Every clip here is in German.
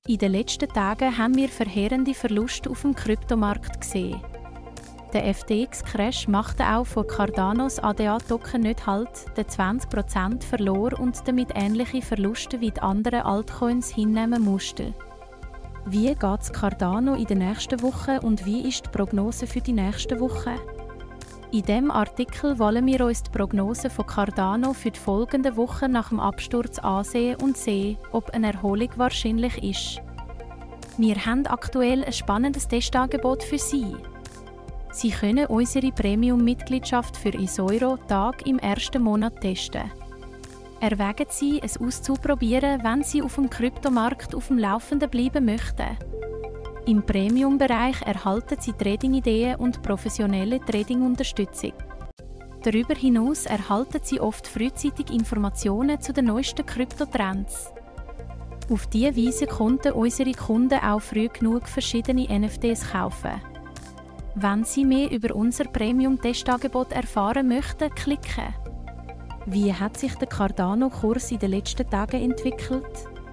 In den letzten Tagen haben wir verheerende Verluste auf dem Kryptomarkt gesehen. Der FTX-Crash machte auch von Cardanos ADA-Token nicht Halt, der 20% verlor und damit ähnliche Verluste wie die anderen Altcoins hinnehmen musste. Wie geht Cardano in der nächsten Woche und wie ist die Prognose für die nächste Woche? In diesem Artikel wollen wir uns die Prognose von Cardano für die folgenden Wochen nach dem Absturz ansehen und sehen, ob eine Erholung wahrscheinlich ist. Wir haben aktuell ein spannendes Testangebot für Sie. Sie können unsere Premium-Mitgliedschaft für Esoiro Tag im ersten Monat testen. Erwägen Sie, es auszuprobieren, wenn Sie auf dem Kryptomarkt auf dem Laufenden bleiben möchten. Im Premium-Bereich erhalten Sie Trading-Ideen und professionelle Trading-Unterstützung. Darüber hinaus erhalten Sie oft frühzeitig Informationen zu den neuesten Kryptotrends. Auf diese Weise konnten unsere Kunden auch früh genug verschiedene NFTs kaufen. Wenn Sie mehr über unser Premium-Testangebot erfahren möchten, klicken. Wie hat sich der Cardano-Kurs in den letzten Tagen entwickelt?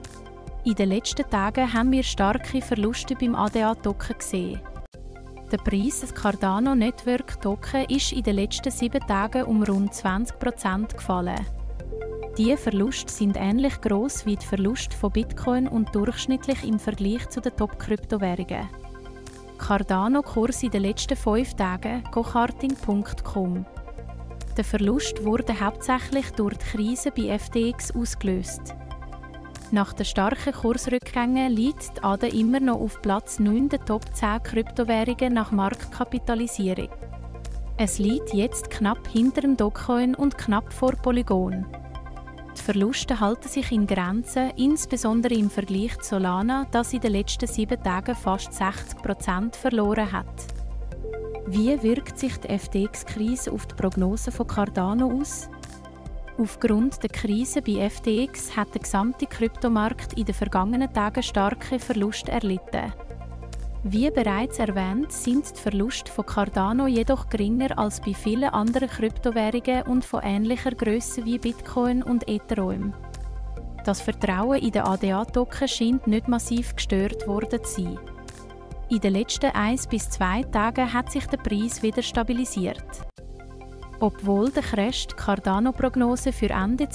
In den letzten Tagen haben wir starke Verluste beim ADA-Token gesehen. Der Preis des Cardano Network Token ist in den letzten 7 Tagen um rund 20% gefallen. Diese Verluste sind ähnlich gross wie die Verluste von Bitcoin und durchschnittlich im Vergleich zu den Top-Kryptowährungen. Cardano-Kurs in den letzten 5 Tagen, gocharting.com. Der Verlust wurde hauptsächlich durch die Krise bei FTX ausgelöst. Nach den starken Kursrückgängen liegt die ADA immer noch auf Platz 9 der Top 10 Kryptowährungen nach Marktkapitalisierung. Es liegt jetzt knapp hinter dem Dogecoin und knapp vor Polygon. Die Verluste halten sich in Grenzen, insbesondere im Vergleich zu Solana, das in den letzten 7 Tagen fast 60% verloren hat. Wie wirkt sich die FTX-Krise auf die Prognose von Cardano aus? Aufgrund der Krise bei FTX hat der gesamte Kryptomarkt in den vergangenen Tagen starke Verluste erlitten. Wie bereits erwähnt, sind die Verluste von Cardano jedoch geringer als bei vielen anderen Kryptowährungen und von ähnlicher Größe wie Bitcoin und Ethereum. Das Vertrauen in den ADA-Token scheint nicht massiv gestört worden zu sein. In den letzten 1 bis 2 Tagen hat sich der Preis wieder stabilisiert. Obwohl der Crash die Cardano-Prognose für Ende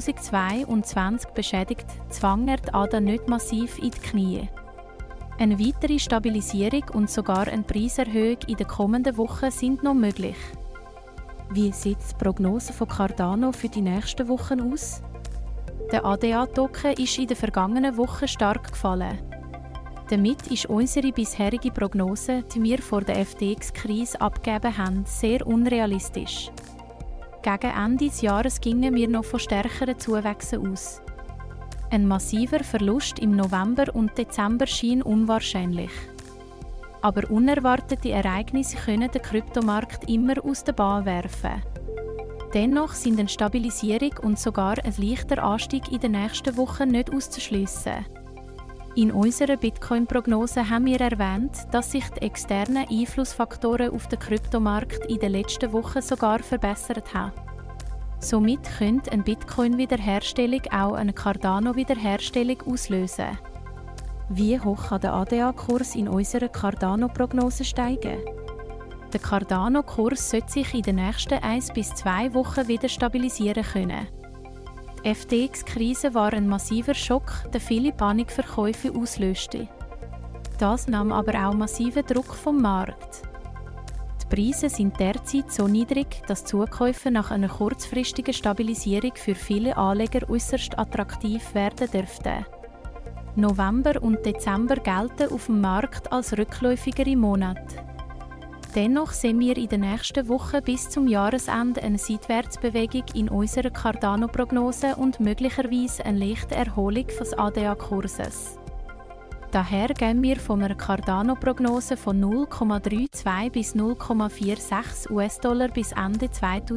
2022 beschädigt, zwang er die ADA nicht massiv in die Knie. Eine weitere Stabilisierung und sogar eine Preiserhöhung in den kommenden Wochen sind noch möglich. Wie sieht die Prognose von Cardano für die nächsten Wochen aus? Der ADA-Token ist in den vergangenen Wochen stark gefallen. Damit ist unsere bisherige Prognose, die wir vor der FTX-Krise abgegeben haben, sehr unrealistisch. Gegen Ende des Jahres gingen wir noch von stärkeren Zuwächsen aus. Ein massiver Verlust im November und Dezember schien unwahrscheinlich. Aber unerwartete Ereignisse können den Kryptomarkt immer aus der Bahn werfen. Dennoch sind eine Stabilisierung und sogar ein leichter Anstieg in den nächsten Wochen nicht auszuschliessen. In unserer Bitcoin-Prognose haben wir erwähnt, dass sich die externen Einflussfaktoren auf den Kryptomarkt in den letzten Wochen sogar verbessert haben. Somit könnte eine Bitcoin-Wiederherstellung auch eine Cardano-Wiederherstellung auslösen. Wie hoch kann der ADA-Kurs in unserer Cardano-Prognose steigen? Der Cardano-Kurs sollte sich in den nächsten 1 bis 2 Wochen wieder stabilisieren können. Die FTX-Krise war ein massiver Schock, der viele Panikverkäufe auslöste. Das nahm aber auch massiven Druck vom Markt. Die Preise sind derzeit so niedrig, dass Zukäufe nach einer kurzfristigen Stabilisierung für viele Anleger äußerst attraktiv werden dürften. November und Dezember gelten auf dem Markt als rückläufigere Monate. Dennoch sehen wir in den nächsten Wochen bis zum Jahresende eine Seitwärtsbewegung in unserer Cardano-Prognose und möglicherweise eine leichte Erholung des ADA-Kurses. Daher gehen wir von einer Cardano-Prognose von 0,32 bis 0,46 US-Dollar bis Ende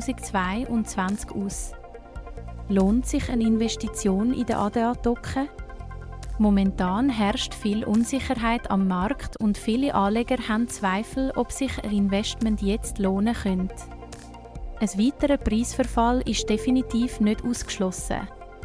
2022 aus. Lohnt sich eine Investition in den ADA-Token? Momentan herrscht viel Unsicherheit am Markt und viele Anleger haben Zweifel, ob sich ein Investment jetzt lohnen könnte. Ein weiterer Preisverfall ist definitiv nicht ausgeschlossen.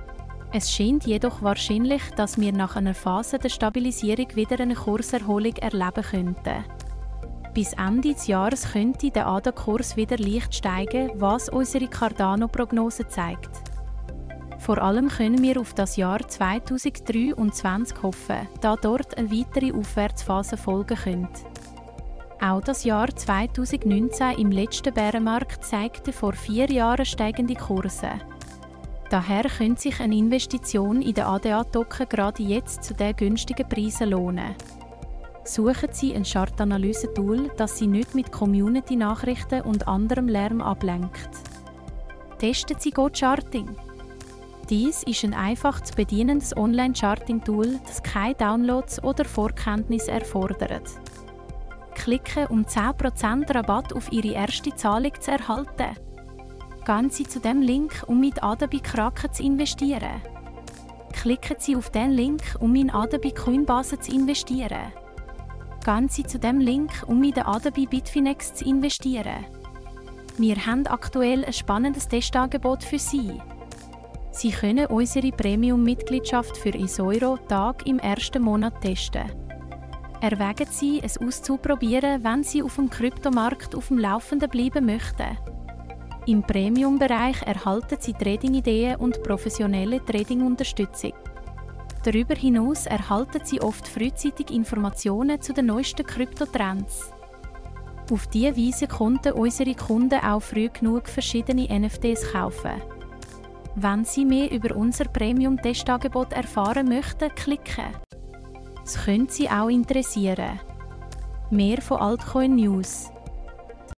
Es scheint jedoch wahrscheinlich, dass wir nach einer Phase der Stabilisierung wieder eine Kurserholung erleben könnten. Bis Ende des Jahres könnte der ADA-Kurs wieder leicht steigen, was unsere Cardano-Prognose zeigt. Vor allem können wir auf das Jahr 2023 hoffen, da dort eine weitere Aufwärtsphase folgen könnte. Auch das Jahr 2019 im letzten Bärenmarkt zeigte vor 4 Jahren steigende Kurse. Daher könnte sich eine Investition in den ADA-Token gerade jetzt zu den günstigen Preisen lohnen. Suchen Sie ein Chartanalyse-Tool, das Sie nicht mit Community-Nachrichten und anderem Lärm ablenkt. Testen Sie GoCharting. Dies ist ein einfach zu bedienendes Online-Charting-Tool, das keine Downloads oder Vorkenntnisse erfordert. Klicken, um 10% Rabatt auf Ihre erste Zahlung zu erhalten. Gehen Sie zu dem Link, um mit ADA bei Kraken zu investieren. Klicken Sie auf den Link, um in ADA bei Coinbase zu investieren. Gehen Sie zu dem Link, um in der ADA bei Bitfinex zu investieren. Wir haben aktuell ein spannendes Testangebot für Sie. Sie können unsere Premium-Mitgliedschaft für Esoiro-Tag im ersten Monat testen. Erwägen Sie, es auszuprobieren, wenn Sie auf dem Kryptomarkt auf dem Laufenden bleiben möchten. Im Premium-Bereich erhalten Sie Trading-Ideen und professionelle Trading-Unterstützung. Darüber hinaus erhalten Sie oft frühzeitig Informationen zu den neuesten Kryptotrends. Auf diese Weise konnten unsere Kunden auch früh genug verschiedene NFTs kaufen. Wenn Sie mehr über unser Premium-Testangebot erfahren möchten, klicken. Es könnte Sie auch interessieren. Mehr von Altcoin News.